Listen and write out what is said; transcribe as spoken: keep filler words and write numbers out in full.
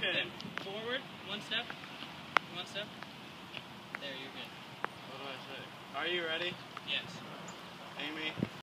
Okay. Then forward, one step, one step. There, you're good. What do I say? Are you ready? Yes. Amy?